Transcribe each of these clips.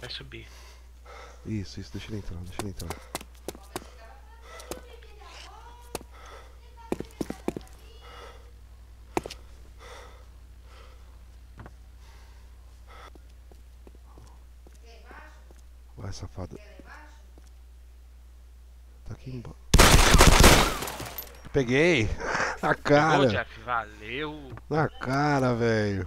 Vai subir. Isso, deixa ele entrar, deixa ele entrar. Vai, safado. Tá aqui embaixo. Peguei! Na Pegou, cara! Jeff? Valeu! Na cara, velho!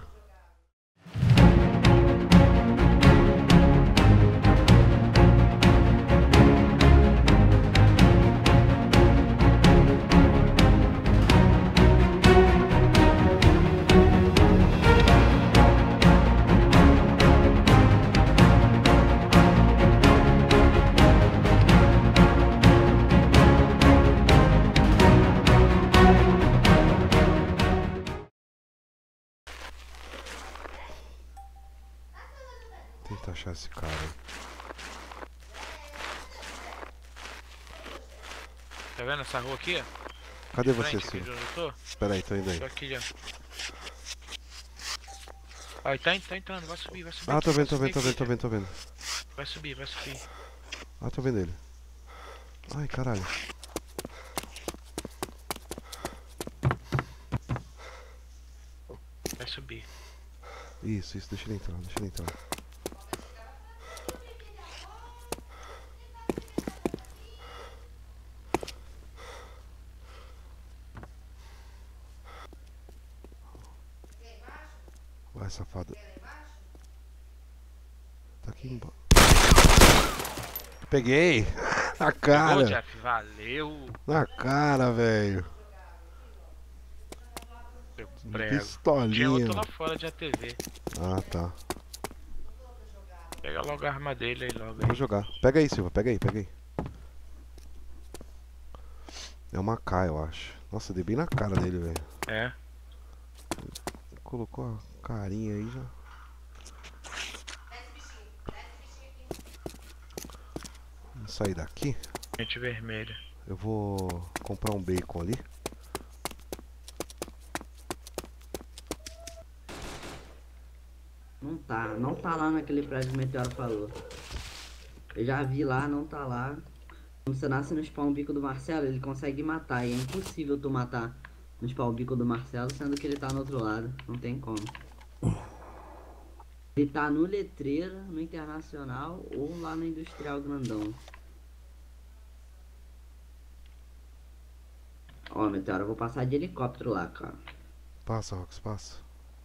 Tenta achar esse cara aí. Tá vendo essa rua aqui, ó? Cadê De você, frente, aqui de Silvio? onde eu tô? Espera aí, tô indo aí. Tô aqui já. Aí, tá entrando, vai subir, vai subir. Ah, tô aqui, vendo, tô vai vendo, tô subir vendo, tô aqui, vendo, tô vendo. Vai subir, vai subir. Ah, tô vendo ele. Ai, caralho. Vai subir. Isso, deixa ele entrar, deixa ele entrar. Vai, safado. Tá aqui embaixo. Peguei! Na Pegou, cara! Jeff? Valeu! Na cara, velho! Seu prego. Tinha Pistolinha. outro lá fora de ATV. Ah, tá. Pega logo a arma dele aí logo Vou aí. jogar. Pega aí, Silva, pega aí, pega aí. É uma K, eu acho. Nossa, dei bem na cara dele, velho. É. Colocou a carinha aí já. Vamos sair daqui. Gente vermelha. Eu vou comprar um bacon ali. Não tá lá naquele prédio que o Meteoro falou. Eu já vi lá, não tá lá. Quando você nasce no spawn bico do Marcelo, ele consegue matar. E é impossível tu matar no spawn bico do Marcelo, sendo que ele tá no outro lado. Não tem como. Ele tá no Letreira, no Internacional ou lá no Industrial Grandão. Ó, Meteoro, eu vou passar de helicóptero lá, cara. Passa, Rox, passa.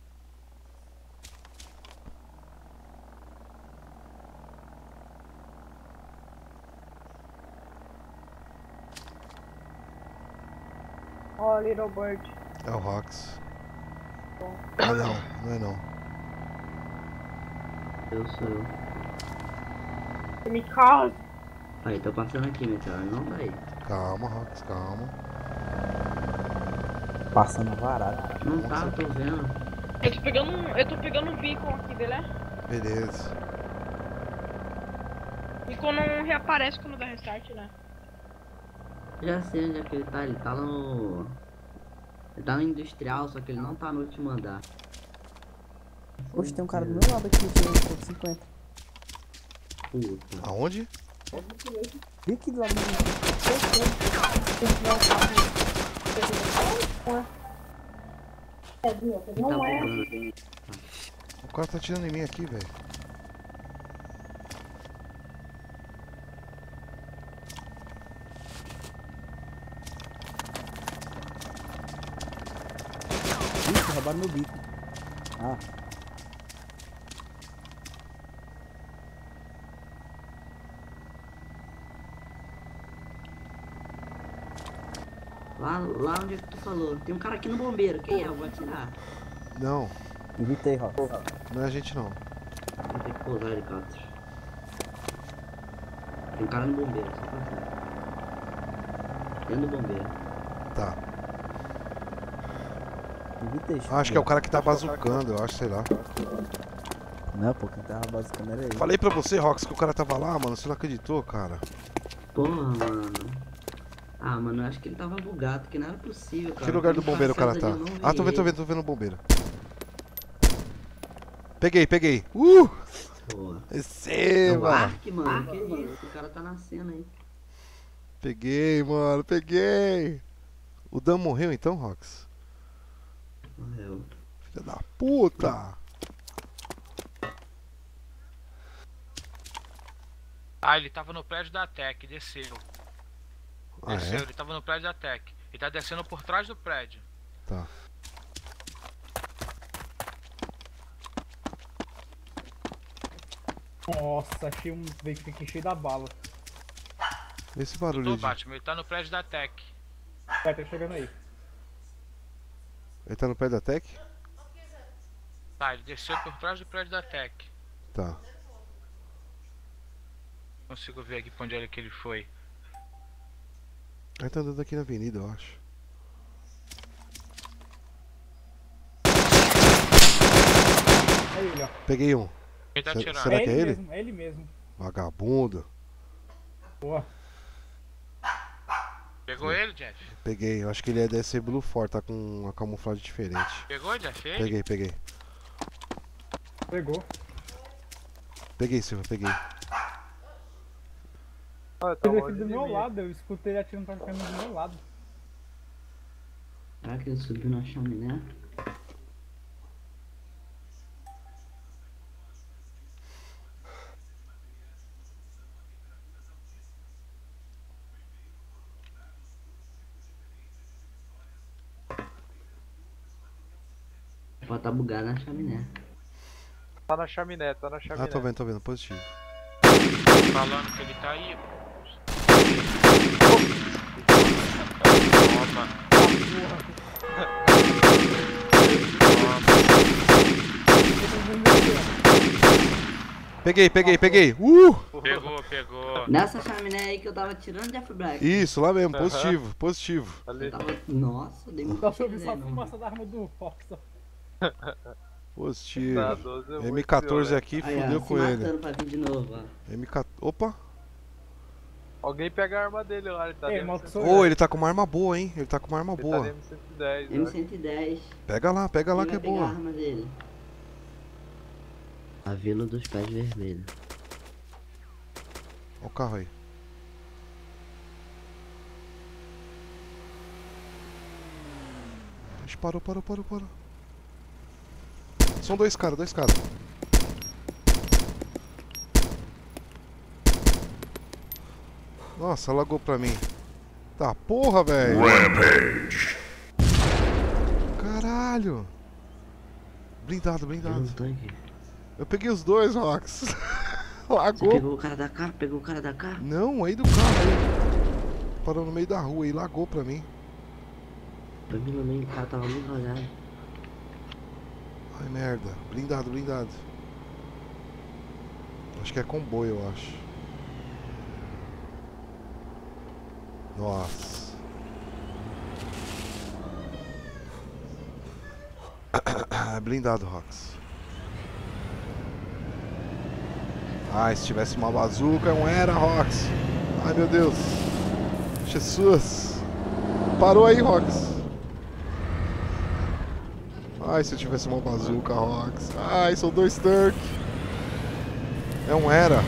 Ó, Little Bird. É o Rox. Bom. Ah, não, não é não. Eu sou eu. Você me causa. Aí, tô passando aqui, Meteoro. Não tá aí. Calma, Rox, calma. Passando varado. Não tá, eu tô vendo. Eu tô pegando um beacon aqui, beleza? Beleza. Beacon não reaparece quando dá restart, né? Já sei onde é que ele tá. Ele tá no... Ele tá no Industrial, só que ele não tá no último andar. Oxe, tem um cara do meu lado aqui, tirando 50. Puta. Aonde? Vem aqui do lado do Ele tá bugando. O cara tá atirando em mim aqui, velho. Ixi, roubaram meu bico. Ah, Lá onde é que tu falou? Tem um cara aqui no bombeiro. Quem é? Eu vou atirar. Não, evitei, Rock. não é a gente não. Vou ter que pousar o helicóptero. Tem um cara no bombeiro, só passar. Dentro do bombeiro. Tá. Evitei. Acho que é o cara que tá bazucando, eu acho, sei lá. Não, pô, quem tava basicamente era ele. Falei pra você, Rox, que o cara tava lá, mano. Você não acreditou, cara. Porra, mano. Ah, mano, eu acho que ele tava bugado, porque não era possível, cara. Que lugar do Quando bombeiro o cara passava tá? ali, eu não vi Ah, tô ele. vendo o bombeiro. Peguei. Boa. É o Receba! Ark, mano. Que isso? O cara tá nascendo aí. Peguei, mano, peguei! O Dan morreu então, Rox? Morreu. Filha da puta! Ah, ele tava no prédio da Tech, desceu. Ah, Desceu, é? ele tava no prédio da Tech. Ele tá descendo por trás do prédio. Tá. Nossa, achei um veículo aqui cheio da bala. Esse barulho Tô, de... Batman, ele tá no prédio da Tech. Vai, tá chegando aí. Ele tá no pé da Tech? Tá, ele desceu por trás do prédio da Tech. Tá. Consigo ver aqui pra onde é que ele foi. Ele tá andando aqui na avenida, eu acho. Aí ele, ó. Peguei um. Quem tá atirando? Será que é ele? Mesmo, é ele mesmo. Vagabundo. Boa. Pegou ele, Jeff? Peguei. Eu acho que ele é desse Blue Ford, tá com uma camuflagem diferente. Pegou, Jeff? Ele? Peguei. Pegou. Peguei, Silva, peguei. Ah, tá Ele longe aqui do de meu mim. lado, eu escutei ele atirando pra câmera do meu lado. Será que ele subiu na chaminé? Pode tá bugado na chaminé. Tá na chaminé, tá na chaminé. Ah, tô vendo, positivo. Falando que ele tá aí. Toma. Peguei. Pegou. Nessa chaminé aí que eu tava tirando Jeff Black. Isso, lá mesmo, Aham. positivo. Eu Ali. tava... Nossa, dei muito Só ouvi tiro só a nele, fumaça da arma do Fox. Ó. Positivo. Tá, 12 é muito M14 violento. aqui, aí, ó, fudeu se com ele. matando pra vir de novo, ó. M14. Opa! Alguém pega a arma dele lá, ele tá Ei, dentro moto do sou Ô, ele tá com uma arma boa, hein? Ele tá com uma arma Ele tá boa. dentro do 110, né? M110. Pega lá Quem que é vai pegar a boa. arma dele? A Vila dos Pés Vermelhos. Ó o carro aí. Ixi, parou. São dois caras. Nossa, lagou pra mim. Tá, porra, velho. Caralho. Blindado. Um tanque. Eu peguei os dois, Rox. Você Lagou. pegou o cara da cá? Pegou o cara da cá? Não, aí do carro aí. Parou no meio da rua e lagou pra mim. Pra mim também, o cara tava muito olhado. Ai, merda. Blindado. Acho que é comboio, eu acho. Nossa. Blindado, Rox. Ai, se tivesse uma bazuca, não era, Rox. Ai, meu Deus. Jesus. Parou aí, Rox. Ai, se eu tivesse uma bazuca, Rox. Ai, são dois tanques. É um era.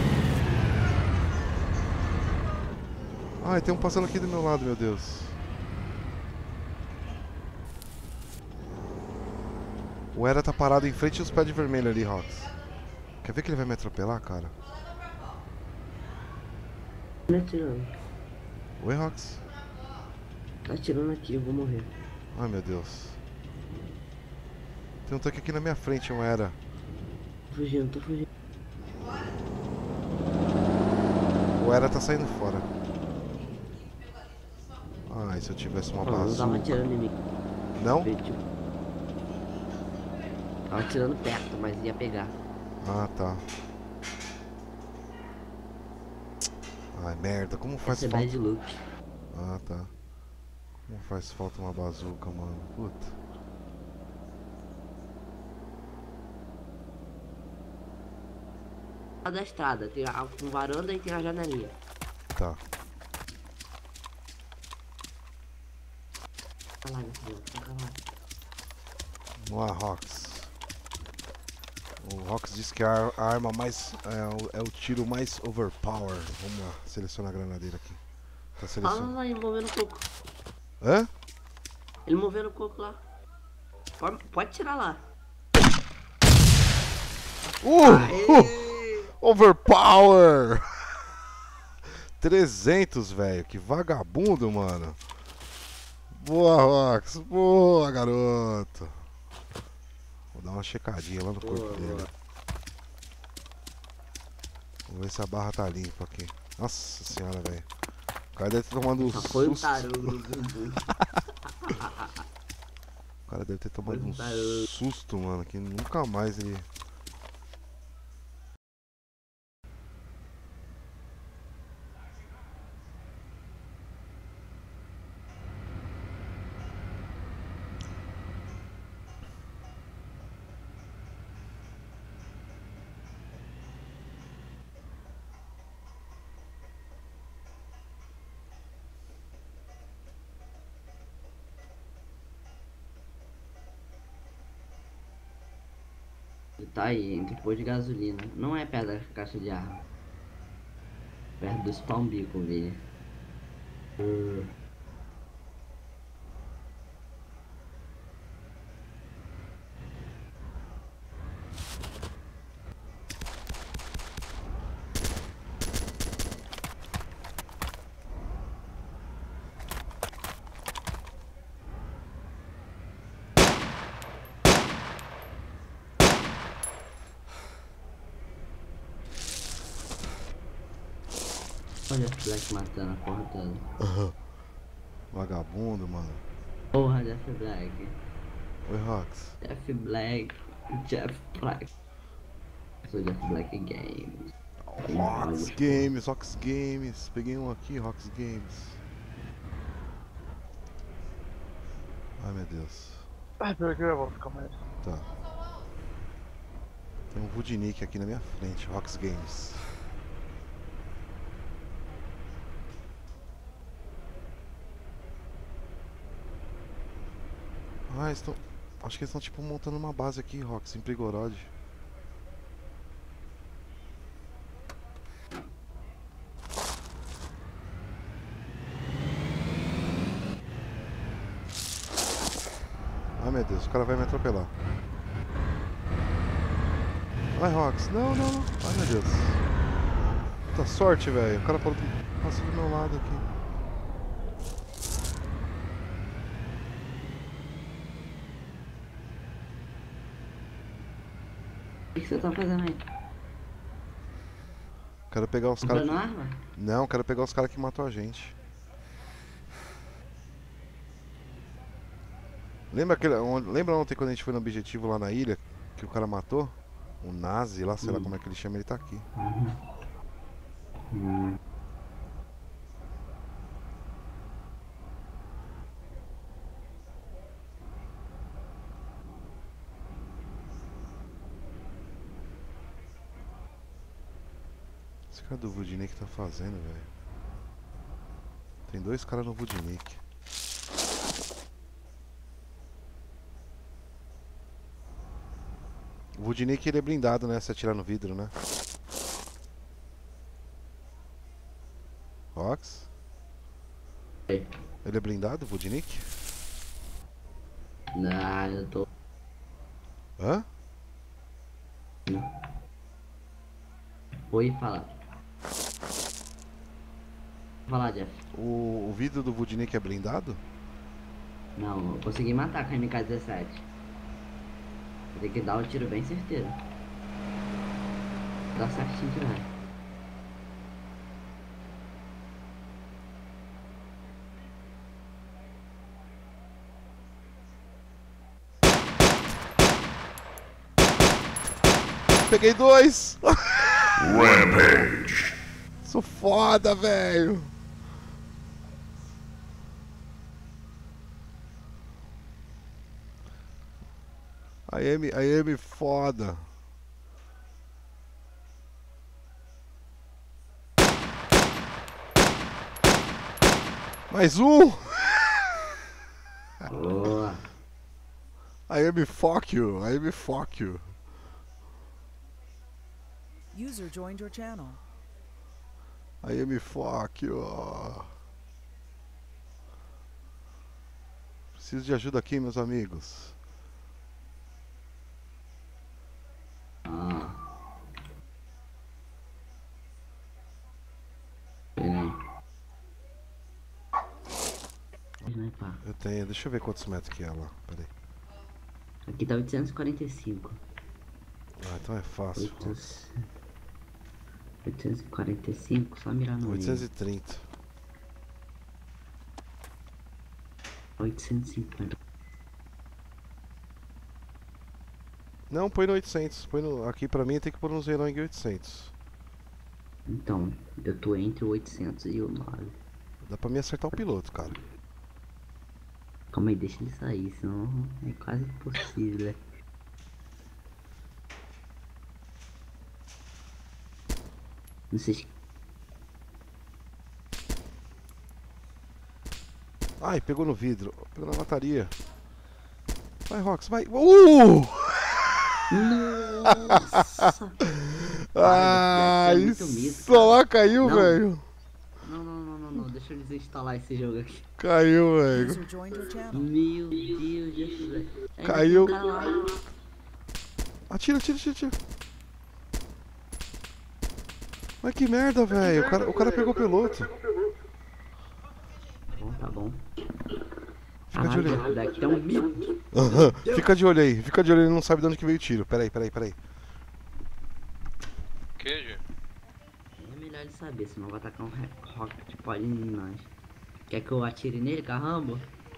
Ai, tem um passando aqui do meu lado, meu Deus. O era tá parado em frente aos pés de vermelho ali, Rox. Quer ver que ele vai me atropelar, cara? Tá atirando. Oi, Rox. Tá atirando aqui, eu vou morrer. Ai, meu Deus. Tem um tanque aqui na minha frente, um era. Tô fugindo. O era tá saindo fora. Ai, se eu tivesse uma Não tava bazuca. atirando em mim. Não? Veio, tipo... Tava atirando perto, mas ia pegar. Ah, tá. Ai, merda, como faz Esse é falta... bad look. Ah, tá. Como faz falta uma bazuca, mano? Puta. Lá da estrada, tem um varanda e tem a janelinha. Tá. Tá lá, meu filho, tá lá. Vamos lá, Rox. O Rox disse que a arma mais. É o tiro mais overpower. Vamos lá, selecionar a granadeira aqui. Tá Olha selecionando. lá, ele movendo o coco. Hã? Ele movendo o coco lá. Pode tirar lá. Aê! Overpower! 300, velho. Que vagabundo, mano. Boa, Rox. Boa, garoto. Vou dar uma checadinha lá no corpo Boa, dele. boa. Vamos ver se a barra tá limpa aqui. Nossa senhora, velho. O cara deve ter tomado um Só foi um susto. tarugo no bumbum. O cara deve ter tomado um Tarugo. susto, mano. Que nunca mais ele. Tá aí, entre o pôr de gasolina. Não é perto da caixa de arma. Perto do spawn beacon dele. Olha o Black matando a porra toda. Vagabundo, mano. Porra, Jeff Black. Oi, Rox. Jeff Black. Jeff Black. Eu sou Jeff Black Games. Rox Games, Rox Games. Peguei um aqui, Rox Games. Ai, meu Deus. Ai, peraí que eu vou ficar mais. Tá. Tem um Vudnik aqui na minha frente, Rox Games. Ah, eles estão. Acho que eles estão tipo montando uma base aqui, Rox, em Prigorod. Ai meu Deus, o cara vai me atropelar. Ai, Rox, não, não, não. Ai meu Deus. Puta sorte, velho. O cara passou do meu lado aqui. O que você tá fazendo aí? Quero pegar os caras. Comprando arma? Não, quero pegar os caras que matou a gente. Lembra ontem quando a gente foi no objetivo lá na ilha? Que o cara matou? O Nazi lá, sei lá como é que ele chama, ele tá aqui. Esse cara do Vudnik tá fazendo, velho? Tem dois caras no Vudnik. O Vudnik ele é blindado, né? Se atirar no vidro, né? Rox? Ei. Ele é blindado, o Vudnik? Não, eu tô. Hã? Oi, fala. Fala, Jeff. O vidro do Vudnik é blindado? Não, eu consegui matar com a MK-17. Tem que dar um tiro bem certeiro. Dá certinho que vai. Peguei dois! Rampage. Sou foda, velho! I am foda. Mais um! Boa. I am fuck you. I am fuck you. User joined your channel. Aí me fuck, ó. Preciso de ajuda aqui, meus amigos. Peraí. Né, pá? Eu tenho, deixa eu ver quantos metros que é lá. Pera aí. Aqui tá 845. Ah, então é fácil. 845, só mirar no meio. 830. 850. Não, põe no 800. Põe no, aqui pra mim tem que pôr no Zerong 800. Então, eu tô entre o 800 e o 9. Dá pra me acertar o piloto, cara. Calma aí, deixa ele sair, senão é quase impossível, né? Não sei se... Ai, pegou no vidro. Pegou na lataria. Vai, Rox, vai. Nossa! Ah, Deve ser muito mito, isso cara. lá caiu, Não. velho. Não, deixa eu desinstalar esse jogo aqui. Caiu, velho. User joined your channel. Meu Deus, Jesus. Ainda Caiu. tem um cara lá. Atira. Mas que merda, velho. O cara pegou o piloto. Bom, tá bom. Fica de olho aí. Daqui é um mito. Fica de olho aí, ele não sabe de onde que veio o tiro. Pera aí. Queijo? É melhor ele saber, senão vai atacar um rocket pode em nós. Quer que eu atire nele, caramba?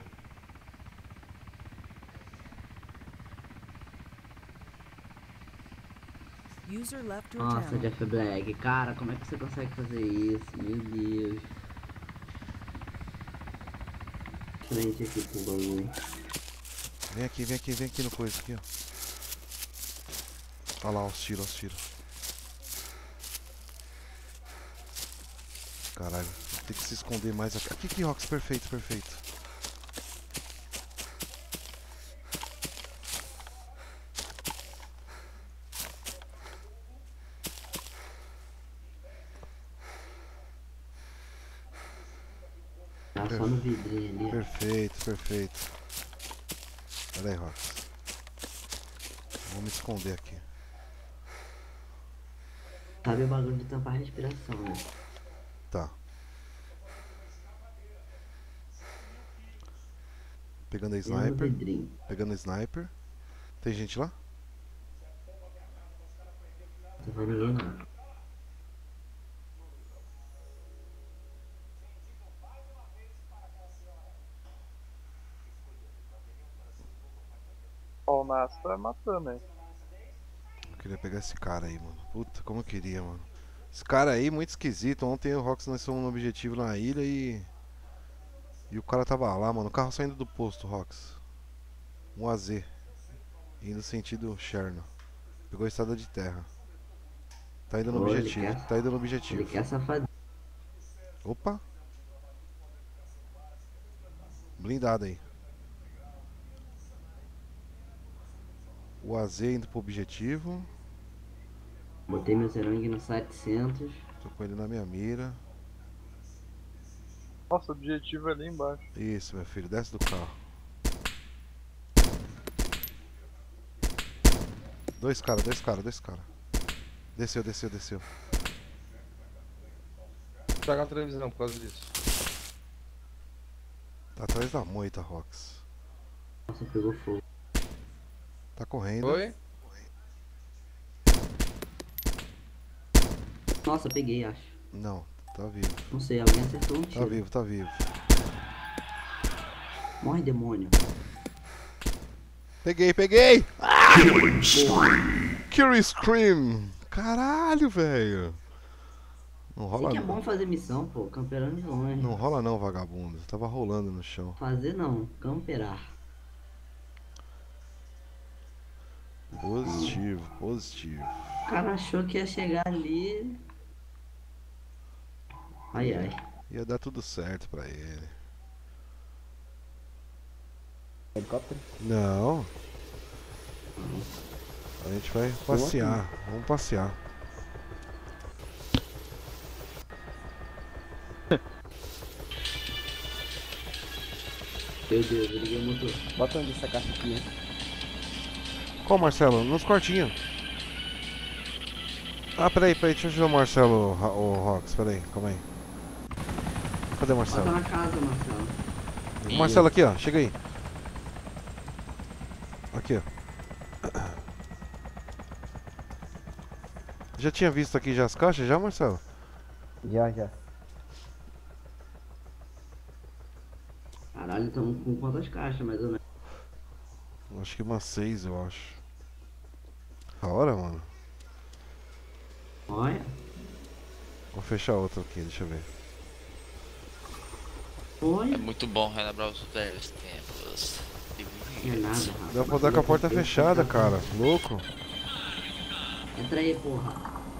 User left your Nossa, channel. Jeff Black, cara, como é que você consegue fazer isso? Meu Deus. Frente aqui com o bagulho. Vem aqui no coisa aqui, ó. Olha lá, os tiros. Caralho, tem que se esconder mais aqui. Aqui, Rox, perfeito. Tá só no vidrinho ali. Perfeito. Pera aí, Rox. Vou me esconder aqui. Sabe o bagulho de tampar a respiração, né? Tá. Pegando a E no sniper. vidrinho. Tem gente lá? Não vai ninguém não. Ó, o Nas tá matando aí. Eu queria pegar esse cara aí, mano. Puta, como eu queria, mano. Esse cara aí, muito esquisito. Ontem o Rox nós fomos no objetivo na ilha e o cara tava lá, mano. O carro saindo do posto, Rox. Um AZ. Indo sentido Cherno. Pegou a estrada de terra. Tá indo no Ô, ele objetivo. quer- Tá indo no Ele objetivo. quer safadeza. Opa! Blindado aí. O AZ indo pro objetivo. Botei meu Zerong no 700. Tô com ele na minha mira. Nossa, o objetivo é ali embaixo. Isso, meu filho. Desce do carro. Dois cara. Desceu. Estragar a televisão por causa disso. Tá atrás da moita, Rox. Nossa, pegou fogo. Tá correndo. Oi? Nossa, peguei, acho. Não, tá vivo. Não sei, alguém acertou um tiro. Tá vivo. Morre, demônio. Peguei! Killing Scream! Caralho, velho! Não Sei rola que é bom fazer missão, pô. Camperando de longe. Não rola não, vagabundo. Tava rolando no chão. Fazer não, camperar. Positivo. O cara achou que ia chegar ali. Ai. Ia dar tudo certo pra ele. Helicóptero? Não. A gente vai passear. Vamos passear. Meu Deus, eu liguei o motor. Bota onde essa caixa aqui, hein? Qual, Marcelo? Nos quartinhos. Ah, peraí, deixa eu ajudar o Marcelo, o Rox, peraí, calma aí. Cadê o Bota Marcelo? na casa, Marcelo. O Marcelo aqui, ó, chega aí. Aqui, ó. Já tinha visto aqui já as caixas, já, Marcelo? Já. Caralho, estamos com quantas caixas, mais ou menos? Acho que umas 6, eu acho. Da hora, mano. Olha. Vou fechar outra aqui, deixa eu ver. É Olha. muito bom relembrar os velhos tempos. Não é nada, rapaz. Dá pra dar com a porta fechada, cara. Louco. Entra aí, porra.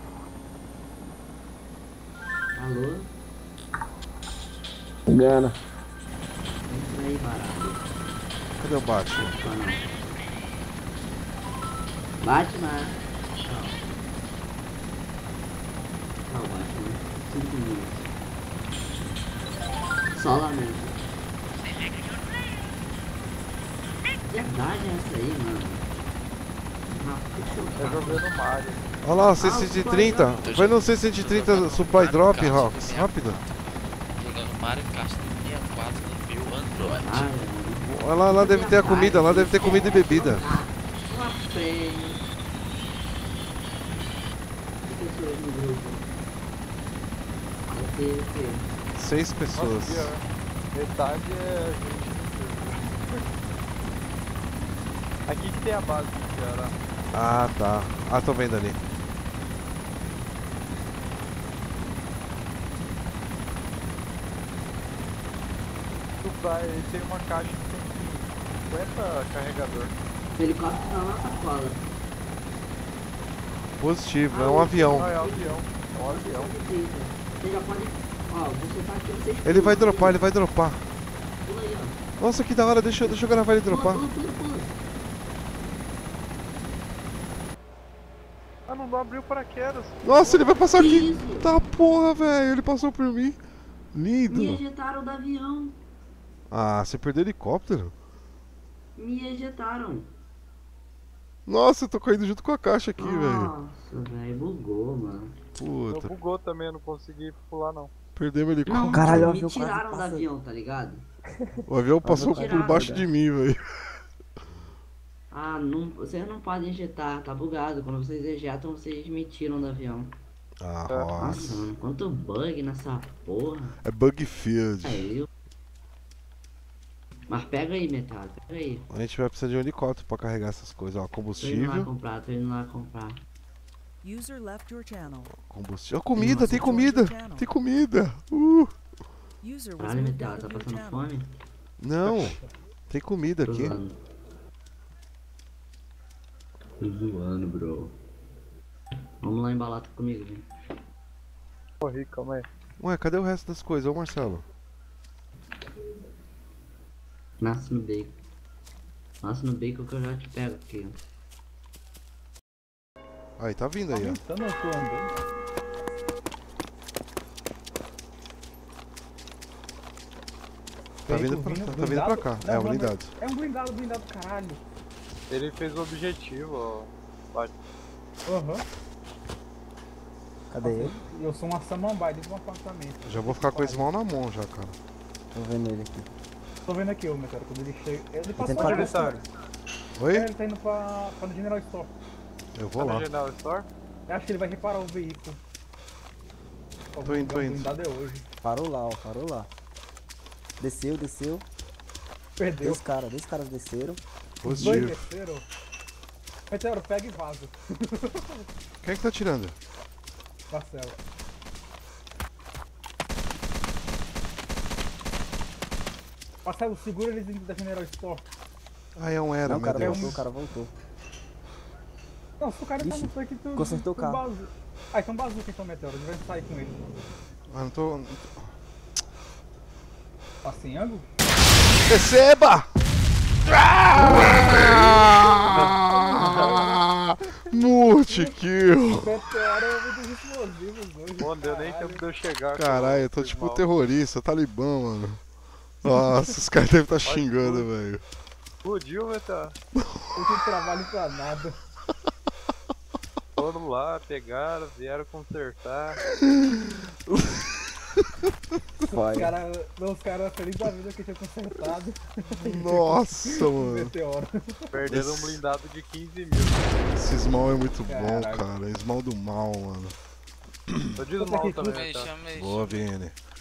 Alô? Engana. Entra aí, barato. Cadê o Batman? Só não. Batman. Tchau. Tchau, Batman. 5 minutos. Só lamento. Verdade é essa aí, mano. Tá jogando Mario. Olha lá, 630. Vai no 630 Supply Drop, Rox. Rápido. Jogando Mario Kart 64 no meu Android. Olha lá, lá deve ter a comida, lá deve ter comida e bebida. Uma prêmio. Que pessoas no grupo? Vai ter o quê? 6 pessoas. Nossa, metade é gente. Aqui que tem a base do Ceará. Ah, tá. Ah, tô vendo ali. Tem uma caixa que tem 50 carregador. O helicóptero tá na sacola. Positivo, é um avião. Ah, é um avião. É um avião. Você já pode. Ó, você tá aqui, você. Ele vai dropar, ele vai dropar. Pula aí, ó. Nossa, que da hora, deixa eu gravar ele dropar. Pula. Ah, não abriu paraquedas. Nossa, ele vai passar Que aqui. isso? Tá porra, velho, ele passou por mim. Me Lindo. ejetaram do avião. Ah, você perdeu o helicóptero? Me ejetaram. Nossa, eu tô caindo junto com a caixa aqui, velho. Nossa, velho, bugou, mano. Não Puta, bugou também, eu não consegui pular não. perdeu meu helicóptero. Não, Caralho, o me avião quase tiraram do passa. avião, tá ligado? O avião passou por tiraram, baixo cara. de mim, velho. Ah, não, vocês não podem ejetar, tá bugado. Quando vocês ejetam, vocês me tiram do avião. Ah, Nossa, nossa. mano, quanto bug nessa porra. É bug field. É eu. Mas pega aí, Metal, pega aí. A gente vai precisar de um helicóptero pra carregar essas coisas. Ó, Tô indo lá combustível. comprar, tô indo lá comprar. User left your channel. Combustível. Ó, comida, tem comida. Tem comida. User was Caralho, moved Metal, out tá of your passando channel. fome? Não, tem comida Tô aqui. zoando. Tô zoando, bro. Vamos lá embalar comigo, velho. Corri, calma aí. Ué, cadê o resto das coisas, ô Marcelo? Nasce no bacon. Nasce no bacon que eu já te pego aqui, ó. Aí, tá vindo aí, ó. Aumentando eu tô andando. Tá vindo Veículo pra, tá vindo blindado? pra cá. Não, É, um mano, blindado. É um blindado, caralho. Ele fez o objetivo, ó. Aham. Cadê ele? Eu sou uma samambaia dentro de um apartamento. Já vou ficar com esse mal na mão já, cara. Tô vendo ele aqui. Tô vendo aqui, ô, meu cara, quando ele chega. Ele passou tentar ali, pensar. cara. Oi? Ele tá indo pra General Store. Eu vou lá. No General Store? Eu acho que ele vai reparar o veículo. Ó, Tô indo, tô o indo. blindado é hoje. Parou lá, ó, parou lá. Desceu. Perdeu. Dois caras desceram. Os dois Positivo. desceram. Meteoro, pega e vaza. Quem é que tá tirando? Marcelo. Marcelo, segura eles dentro da General Store. Ah, é um era, Não, o meu cara Deus. voltou, o cara voltou. Não, se o cara tá Ixi, no tanque, tu. consertou o tu carro. bazu- Ah, então bazuca então, Meteoro. A gente vai sair com ele. Ah, não tô... Tá sem ângulo? Receba! Multi-kill! Meteoro é muito explosivo hoje. Pô, não deu nem tempo de eu chegar. Caralho, eu tô tipo terrorista, talibã, mano. Nossa, os caras devem estar xingando, velho. Explodiu, Meteoro. Eu tenho trabalho pra nada. Foram lá, pegaram, vieram consertar. Os caras felizes da vida que tinha consertado. Nossa, mano. Meteoro. Perderam um blindado de 15 mil. Esse Small é muito bom, Caralho. cara. Small do mal, mano. Tô de mal também, Chamei, tá? chamei. Boa, Vini.